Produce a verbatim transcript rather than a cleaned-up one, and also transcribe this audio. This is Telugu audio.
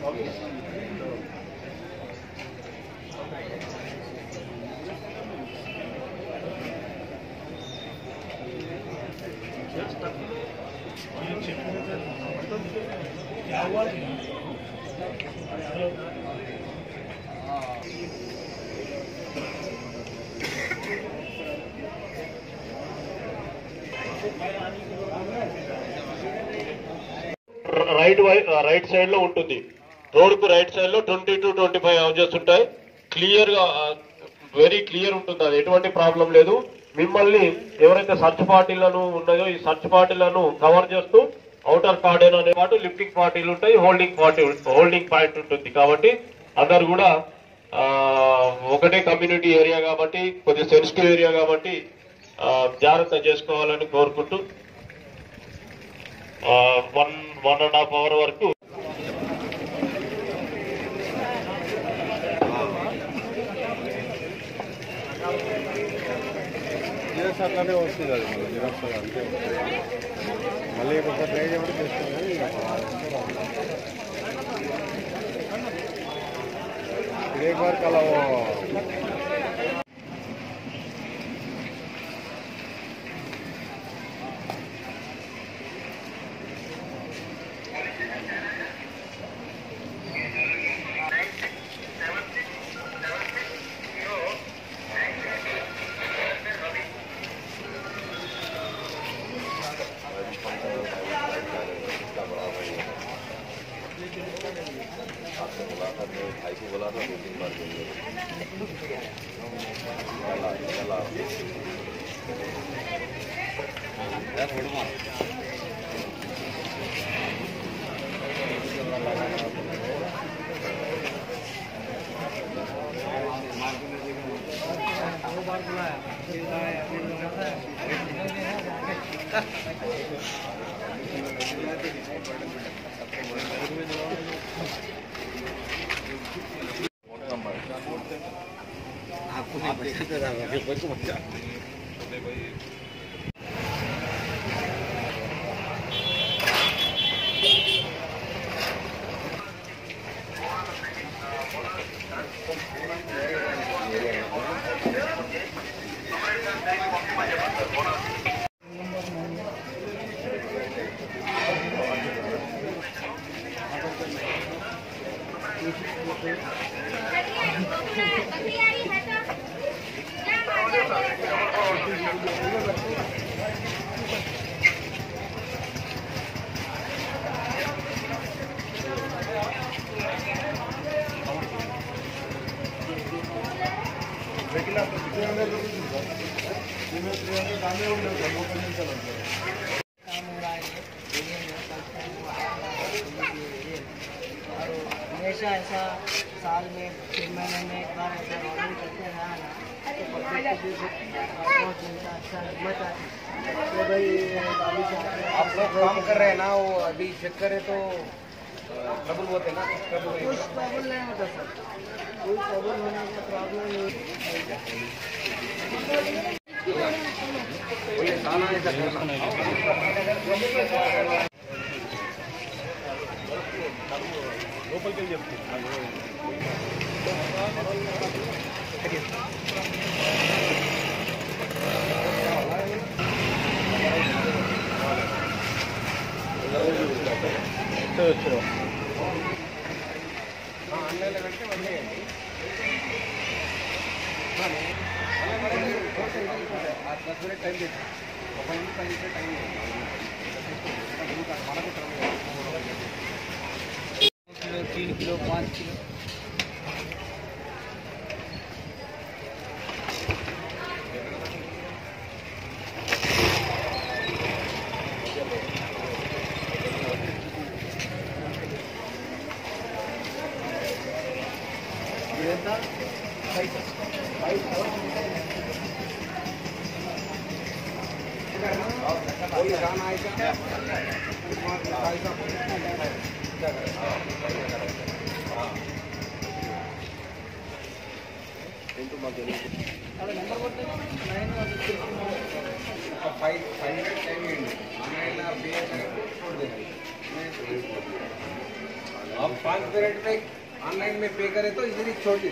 రైట్ రైట్ సైడ్ లో ఉంటుంది. రోడ్ కు రైట్ సైడ్ లో twenty two twenty five houses ఉంటాయి. క్లియర్ గా వెరీ క్లియర్ ఉంటుంది, అది ఎటువంటి ప్రాబ్లం లేదు. మిమ్మల్ని ఎవరైతే సర్చ్ పార్టీలను ఉన్నాయో ఈ సర్చ్ పార్టీలను కవర్ చేస్తూ అవుటర్ కార్డెన్ అనే పాటు లిఫ్టింగ్ పార్టీలు ఉంటాయి, హోల్డింగ్ పార్టీ హోల్డింగ్ పాయింట్ ఉంటుంది. కాబట్టి అందరు కూడా ఒకటే కమ్యూనిటీ ఏరియా కాబట్టి కొద్దిగా సెన్సిటివ్ ఏరియా కాబట్టి జాగ్రత్త చేసుకోవాలని కోరుకుంటూ one one and half hour వరకు అట్లానే వస్తుంది. అది మళ్ళీ జిరాక్స్ అంతే మళ్ళీ ఒకసారి ట్రై చేయడం చేస్తుంది. ఇదే వరకు అలా भाई को बोला था दो तीन बार देंगे हमेशा ऐसा साल में छह महीने में एक बार ऐसा रॉडिंग करते हैं ना तो पब्लिक को भी बहुत मिलता अच्छा लगता है। तो भाई आप लोग काम कर रहे हैं ना, वो अभी चेक करें तो ट्रबल होते ना, कुछ प्रॉब्लम नहीं होता सर, कोई प्रॉब्लम होने का प्रॉब्लम नहीं। लोकल के लिए तीन किलो पाँच किलो आप पाँच मिनट में ऑनलाइन में पे करे तो इजीली छोड़ दी।